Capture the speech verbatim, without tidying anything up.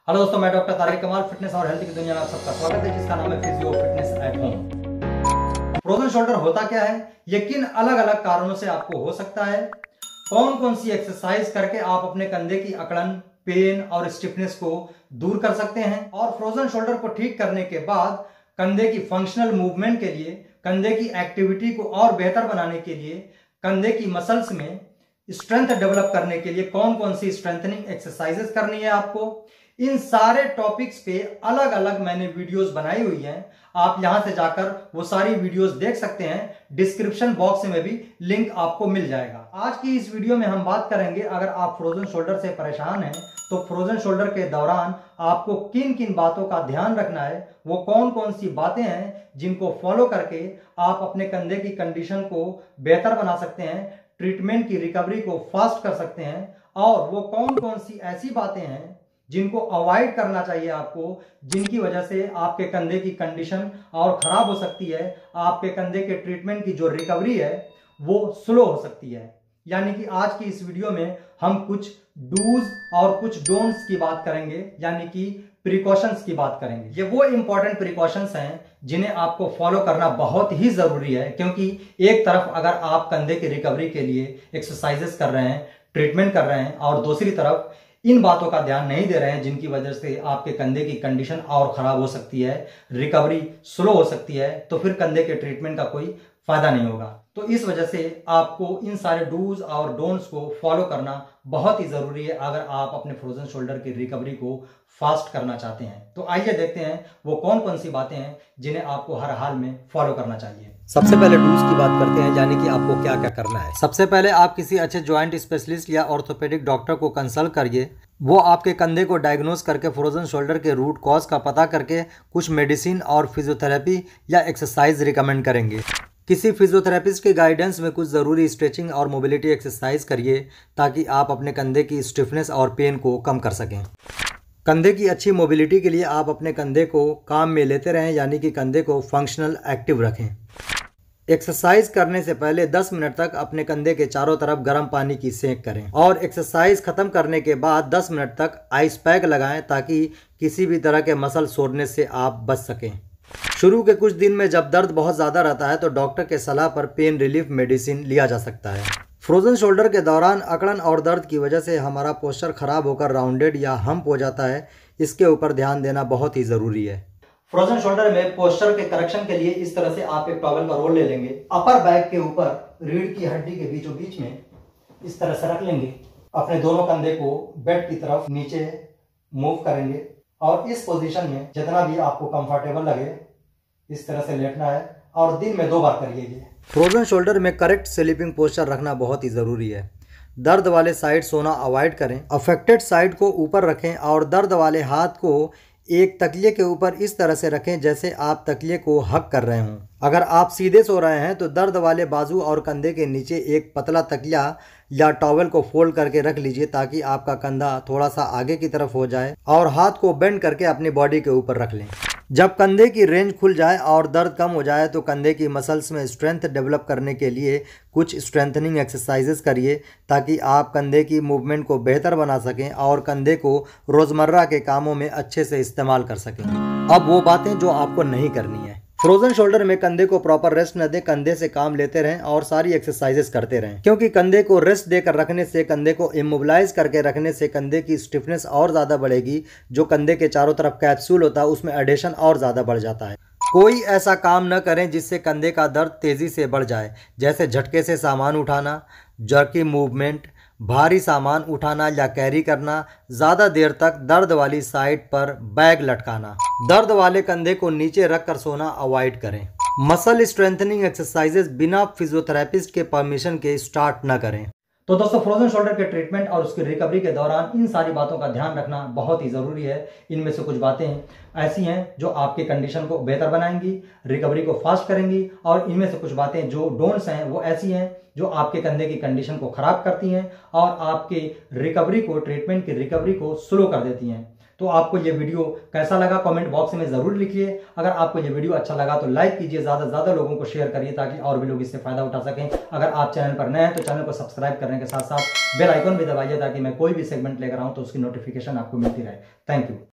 Hello दोस्तों, मैं doctor Tariq कमाल फिटनेस और हेल्थ की दुनिया में आप सबका स्वागत है, जिसका नाम है physio fitness at home. Frozen shoulder होता क्या है, ये किन अलग अलग कारणों से आपको हो सकता है, कौन कौन सी एक्सरसाइज करके आप अपने कंधे की अकड़न, पेन और स्टिफनेस को दूर कर सकते हैं, और फ्रोजन शोल्डर को ठीक करने के बाद कंधे की फंक्शनल मूवमेंट के लिए, कंधे की एक्टिविटी को और बेहतर बनाने के लिए, कंधे की मसल्स में स्ट्रेंथ डेवलप करने के लिए कौन कौन सी स्ट्रेंथनिंग एक्सरसाइजेस करनी है आपको। इन सारे टॉपिक्स पे अलग अलग मैंने वीडियोस बनाई हुई हैं, आप यहां से जाकर वो सारी वीडियोस देख सकते हैं। डिस्क्रिप्शन बॉक्स में भी लिंक आपको मिल जाएगा। आज की इस वीडियो में हम बात करेंगे, अगर आप फ्रोजन शोल्डर से परेशान हैं तो फ्रोजन शोल्डर के दौरान आपको किन किन बातों का ध्यान रखना है, वो कौन कौन सी बातें हैं जिनको फॉलो करके आप अपने कंधे की कंडीशन को बेहतर बना सकते हैं, ट्रीटमेंट की रिकवरी को फास्ट कर सकते हैं, और वो कौन कौन सी ऐसी बातें हैं जिनको अवॉइड करना चाहिए आपको, जिनकी वजह से आपके कंधे की कंडीशन और खराब हो सकती है, आपके कंधे के ट्रीटमेंट की जो रिकवरी है वो स्लो हो सकती है। यानी कि आज की इस वीडियो में हम कुछ डूज और कुछ डोंट्स की बात करेंगे, यानी कि प्रिकॉशंस की बात करेंगे। ये वो इंपॉर्टेंट प्रिकॉशंस हैं जिन्हें आपको फॉलो करना बहुत ही जरूरी है, क्योंकि एक तरफ अगर आप कंधे की रिकवरी के लिए एक्सरसाइजेस कर रहे हैं, ट्रीटमेंट कर रहे हैं, और दूसरी तरफ इन बातों का ध्यान नहीं दे रहे हैं जिनकी वजह से आपके कंधे की कंडीशन और खराब हो सकती है, रिकवरी स्लो हो सकती है, तो फिर कंधे के ट्रीटमेंट का कोई फायदा नहीं होगा। तो इस वजह से आपको इन सारे डूज और डोंट्स को फॉलो करना बहुत ही जरूरी है अगर आप अपने फ्रोजन शोल्डर की रिकवरी को फास्ट करना चाहते हैं। तो आइए देखते हैं वो कौन कौन सी बातें हैं जिन्हें आपको हर हाल में फॉलो करना चाहिए। सबसे पहले डूज की बात करते हैं, यानी कि आपको क्या क्या करना है। सबसे पहले आप किसी अच्छे जॉइंट स्पेशलिस्ट या ऑर्थोपेडिक डॉक्टर को कंसल्ट करिए। वो आपके कंधे को डायग्नोस करके फ्रोजन शोल्डर के रूट कॉज का पता करके कुछ मेडिसिन और फिजियोथेरेपी या एक्सरसाइज रिकमेंड करेंगे। किसी फिजियोथेरेपिस्ट के गाइडेंस में कुछ ज़रूरी स्ट्रेचिंग और मोबिलिटी एक्सरसाइज करिए ताकि आप अपने कंधे की स्टिफनेस और पेन को कम कर सकें। कंधे की अच्छी मोबिलिटी के लिए आप अपने कंधे को काम में लेते रहें, यानी कि कंधे को फंक्शनल एक्टिव रखें। एक्सरसाइज करने से पहले दस मिनट तक अपने कंधे के चारों तरफ गर्म पानी की सेंक करें, और एक्सरसाइज खत्म करने के बाद दस मिनट तक आइस पैक लगाएं ताकि किसी भी तरह के मसल सोरनेस से आप बच सकें। शुरू के कुछ दिन में जब दर्द बहुत ज़्यादा रहता है तो डॉक्टर के सलाह पर पेन रिलीफ मेडिसिन लिया जा सकता है। फ्रोजन शोल्डर के दौरान अकड़न और दर्द की वजह से हमारा पोस्चर खराब होकर राउंडेड या हम्प हो जाता है, इसके ऊपर ध्यान देना बहुत ही ज़रूरी है। फ्रोजन शोल्डर में पोस्चर के करेक्शन के लिए इस तरह से आप एक टॉवल का रोल ले लेंगे, अपर बैक के ऊपर रीढ़ की हड्डी के बीचों बीच में इस तरह से रख लेंगे। अपने दोनों कंधे को बेड की तरफ नीचे मूव करेंगे, और इस पोजीशन में जितना भी आपको कंफर्टेबल लगे इस तरह से लेटना है, और दिन में दो बार करिए ये। फ्रोजन शोल्डर में करेक्ट स्लीपिंग पोस्चर रखना बहुत ही ज़रूरी है। दर्द वाले साइड सोना अवॉइड करें, अफेक्टेड साइड को ऊपर रखें, और दर्द वाले हाथ को एक तकिए के ऊपर इस तरह से रखें जैसे आप तकिए को हक कर रहे हों। अगर आप सीधे सो रहे हैं तो दर्द वाले बाजू और कंधे के नीचे एक पतला तकिया या टॉवल को फोल्ड करके रख लीजिए ताकि आपका कंधा थोड़ा सा आगे की तरफ हो जाए, और हाथ को बेंड करके अपनी बॉडी के ऊपर रख लें। जब कंधे की रेंज खुल जाए और दर्द कम हो जाए तो कंधे की मसल्स में स्ट्रेंथ डेवलप करने के लिए कुछ स्ट्रेंथनिंग एक्सरसाइजेस करिए ताकि आप कंधे की मूवमेंट को बेहतर बना सकें और कंधे को रोज़मर्रा के कामों में अच्छे से इस्तेमाल कर सकें। अब वो बातें जो आपको नहीं करनी है। फ्रोजन शोल्डर में कंधे को प्रॉपर रेस्ट न दें, कंधे से काम लेते रहें और सारी एक्सरसाइजेस करते रहें, क्योंकि कंधे को रेस्ट देकर रखने से, कंधे को इमोबिलाइज करके रखने से कंधे की स्टिफनेस और ज़्यादा बढ़ेगी। जो कंधे के चारों तरफ कैप्सूल होता है उसमें एडेशन और ज़्यादा बढ़ जाता है। कोई ऐसा काम न करें जिससे कंधे का दर्द तेज़ी से बढ़ जाए, जैसे झटके से सामान उठाना, जर्की मूवमेंट, भारी सामान उठाना या कैरी करना, ज़्यादा देर तक दर्द वाली साइड पर बैग लटकाना, दर्द वाले कंधे को नीचे रखकर सोना अवॉइड करें। मसल स्ट्रेंथनिंग एक्सरसाइजेस बिना फिजियोथेरेपिस्ट के परमिशन के स्टार्ट न करें। तो दोस्तों, फ्रोजन शोल्डर के ट्रीटमेंट और उसकी रिकवरी के दौरान इन सारी बातों का ध्यान रखना बहुत ही ज़रूरी है। इनमें से कुछ बातें ऐसी हैं जो आपके कंडीशन को बेहतर बनाएंगी, रिकवरी को फास्ट करेंगी, और इनमें से कुछ बातें जो डोंट्स हैं वो ऐसी हैं जो आपके कंधे की कंडीशन को खराब करती हैं और आपके रिकवरी को, ट्रीटमेंट की रिकवरी को स्लो कर देती हैं। तो आपको ये वीडियो कैसा लगा कमेंट बॉक्स में ज़रूर लिखिए। अगर आपको ये वीडियो अच्छा लगा तो लाइक कीजिए, ज़्यादा से ज़्यादा लोगों को शेयर करिए ताकि और भी लोग इससे फ़ायदा उठा सकें। अगर आप चैनल पर नए हैं तो चैनल को सब्सक्राइब करने के साथ साथ बेल आइकन भी दबाइए ताकि मैं कोई भी सेगमेंट लेकर आऊँ तो उसकी नोटिफिकेशन आपको मिलती रहे। Thank you.